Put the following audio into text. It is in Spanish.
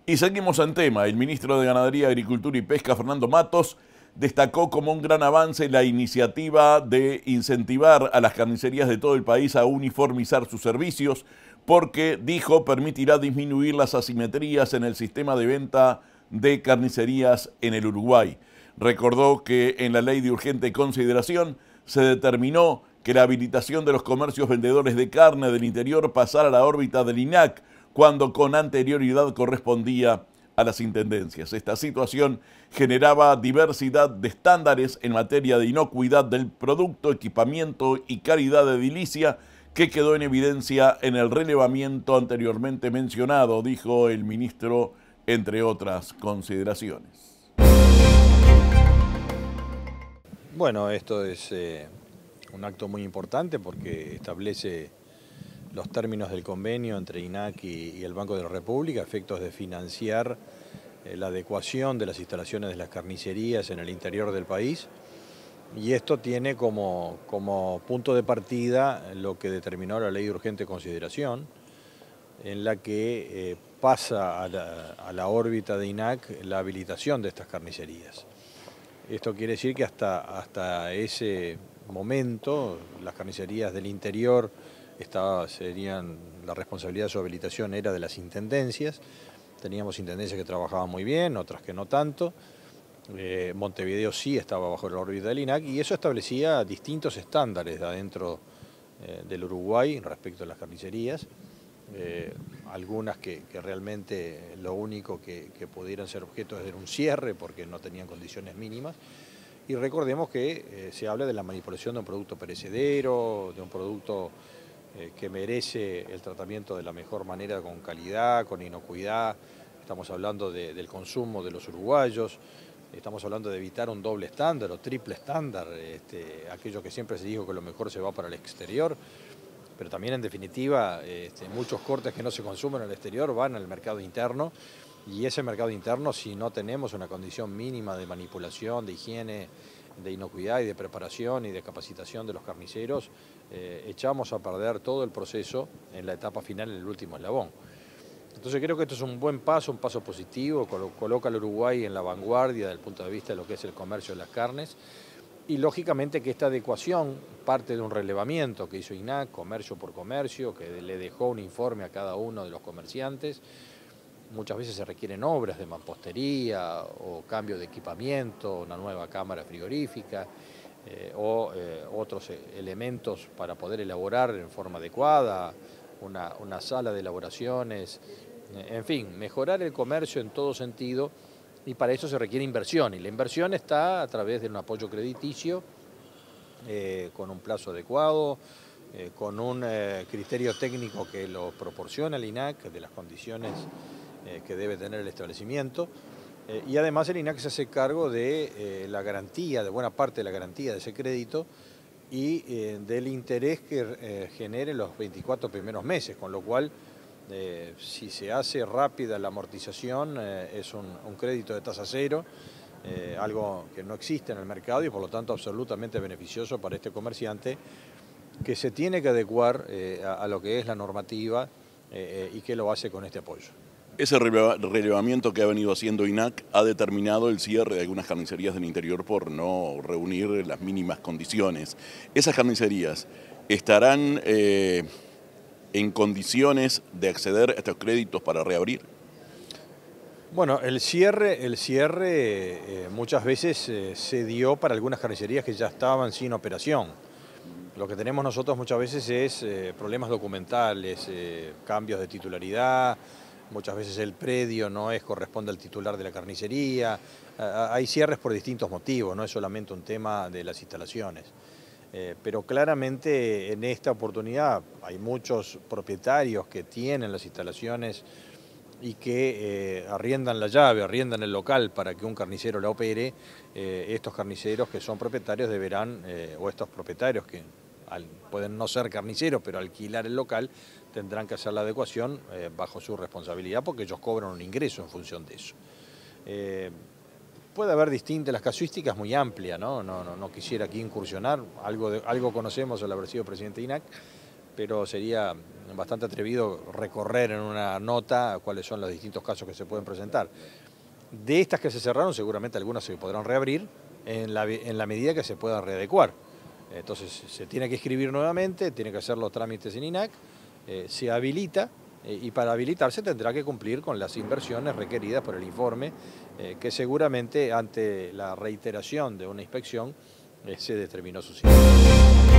Y seguimos en tema. El ministro de Ganadería, Agricultura y Pesca, Fernando Matos, destacó como un gran avance la iniciativa de incentivar a las carnicerías de todo el país a uniformizar sus servicios, porque, dijo, permitirá disminuir las asimetrías en el sistema de venta de carnicerías en el Uruguay. Recordó que en la ley de urgente consideración se determinó que la habilitación de los comercios vendedores de carne del interior pasara a la órbita del INAC, cuando con anterioridad correspondía a las intendencias. Esta situación generaba diversidad de estándares en materia de inocuidad del producto, equipamiento y calidad de edilicia, que quedó en evidencia en el relevamiento anteriormente mencionado, dijo el ministro, entre otras consideraciones. Bueno, esto es un acto muy importante porque establece los términos del convenio entre INAC y el Banco de la República a efectos de financiar la adecuación de las instalaciones de las carnicerías en el interior del país. Y esto tiene como punto de partida lo que determinó la ley de urgente consideración, en la que pasa a la órbita de INAC la habilitación de estas carnicerías. Esto quiere decir que hasta ese momento las carnicerías del interior serían, la responsabilidad de su habilitación era de las intendencias. Teníamos intendencias que trabajaban muy bien, otras que no tanto. Montevideo sí estaba bajo la órbita del INAC y eso establecía distintos estándares adentro del Uruguay respecto a las carnicerías. Algunas que realmente lo único que pudieran ser objeto era un cierre porque no tenían condiciones mínimas. Y recordemos que se habla de la manipulación de un producto perecedero, de un producto que merece el tratamiento de la mejor manera, con calidad, con inocuidad. Estamos hablando del consumo de los uruguayos, estamos hablando de evitar un doble estándar o triple estándar, aquello que siempre se dijo que lo mejor se va para el exterior. Pero también en definitiva muchos cortes que no se consumen en el exterior van al mercado interno, y ese mercado interno, si no tenemos una condición mínima de manipulación, de higiene, de inocuidad y de preparación y de capacitación de los carniceros, echamos a perder todo el proceso en la etapa final, en el último eslabón. Entonces creo que esto es un buen paso, un paso positivo, coloca al Uruguay en la vanguardia desde el punto de vista de lo que es el comercio de las carnes. Y lógicamente que esta adecuación parte de un relevamiento que hizo INAC, comercio por comercio, que le dejó un informe a cada uno de los comerciantes. Muchas veces se requieren obras de mampostería o cambio de equipamiento, una nueva cámara frigorífica otros elementos para poder elaborar en forma adecuada, una sala de elaboraciones, en fin, mejorar el comercio en todo sentido. Y para eso se requiere inversión, y la inversión está a través de un apoyo crediticio con un plazo adecuado, con un criterio técnico que lo proporciona el INAC, de las condiciones que debe tener el establecimiento. Y además el INAC se hace cargo de la garantía, de buena parte de la garantía de ese crédito y del interés que genere los 24 primeros meses, con lo cual si se hace rápida la amortización, es un crédito de tasa cero, algo que no existe en el mercado y por lo tanto absolutamente beneficioso para este comerciante, que se tiene que adecuar a lo que es la normativa y que lo hace con este apoyo. Ese relevamiento que ha venido haciendo INAC ha determinado el cierre de algunas carnicerías del interior por no reunir las mínimas condiciones. ¿Esas carnicerías estarán en condiciones de acceder a estos créditos para reabrir? Bueno, el cierre muchas veces se dio para algunas carnicerías que ya estaban sin operación. Lo que tenemos nosotros muchas veces es problemas documentales, cambios de titularidad, muchas veces el predio no corresponde al titular de la carnicería. Hay cierres por distintos motivos, no es solamente un tema de las instalaciones. Pero claramente en esta oportunidad hay muchos propietarios que tienen las instalaciones y que arriendan la llave, arriendan el local para que un carnicero la opere. Estos carniceros que son propietarios deberán, o estos propietarios que pueden no ser carniceros, pero alquilar el local, tendrán que hacer la adecuación bajo su responsabilidad, porque ellos cobran un ingreso en función de eso. Puede haber distintas, las casuísticas muy amplia, ¿no? No quisiera aquí incursionar, algo conocemos al haber sido presidente de INAC, pero sería bastante atrevido recorrer en una nota cuáles son los distintos casos que se pueden presentar. De estas que se cerraron, seguramente algunas se podrán reabrir en la medida que se puedan readecuar. Entonces se tiene que escribir nuevamente, tiene que hacer los trámites en INAC, se habilita y para habilitarse tendrá que cumplir con las inversiones requeridas por el informe, que seguramente ante la reiteración de una inspección se determinó su situación.